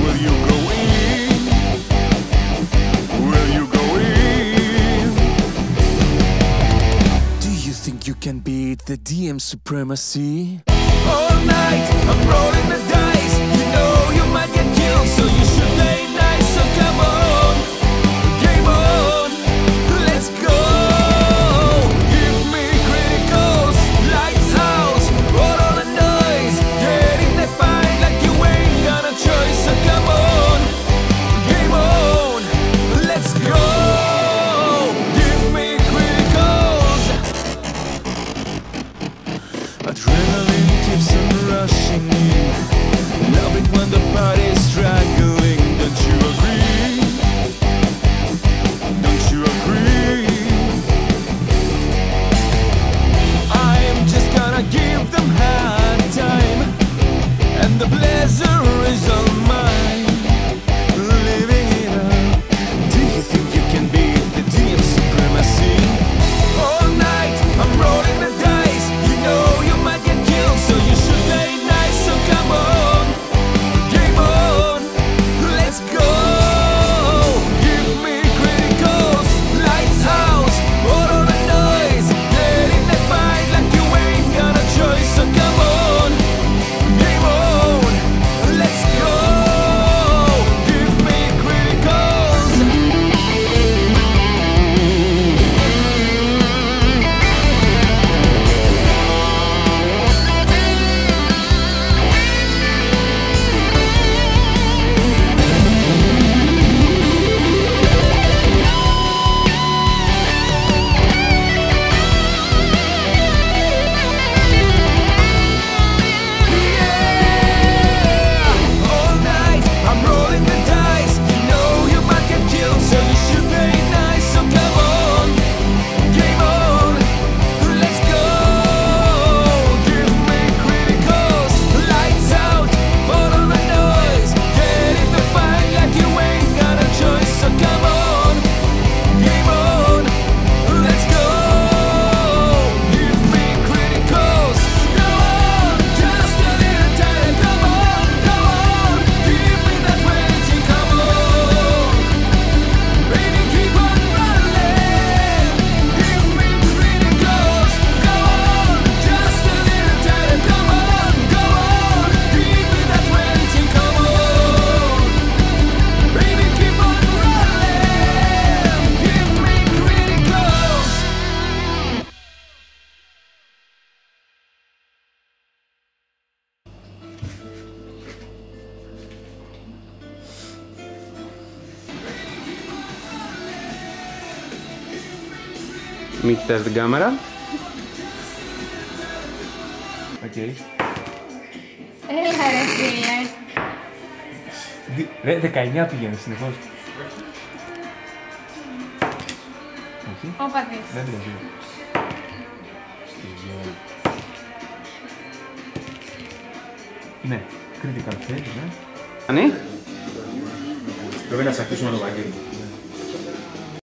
Will you go in? Will you go in? Do you think you can beat the DM supremacy? All night I'm rolling the dice. You know you might get killed, so you should play nice. So come on, game on, let's go. Give me criticals, lights out, all the noise. Get in the fight like you ain't got a choice. So come on, game on, let's go. Give me criticals. Adrenaline keeps on rushing in. Love it when the party's struggling. Don't you agree? Don't you agree? I'm just gonna give them hard time, and the pleasure is all mine. Living it up. Do you think you can beat the DM supremacy? All night I'm rolling the dice. You know you might get killed, so you should play nice. So come on, game on, let's go. Give me criticals, lights out, all the noise. Get in the fight like you ain't got a choice. So come on, game on, let's go. Give me criticals. All night I'm rolling the dice. You know you might get killed, so you should play nice. So come on, game on, let's go. Give me criticals, lights out, follow the noise. Get in the fight like you ain't got a choice. So come on, game on, let's go. Give me criticals. Go on, just a little tighter. Come on, go on. Give me that 20. Come on, baby, keep on rolling. Give me criticals. Go on, just a little tighter. Come on, go on. Give me that 20. Come on, baby, keep on rolling. Give me criticals. Mic test την κάμερα. Οκ. Έλα ρε φίλε. Ρε, 19 πήγαινε συνεχώς. Όχι. Όπα δεις. Δεν τρέχει. Ναι, critical fail, ναι. Ανή. Πρέπει να σε αφήσουμε το Βαγγέλη.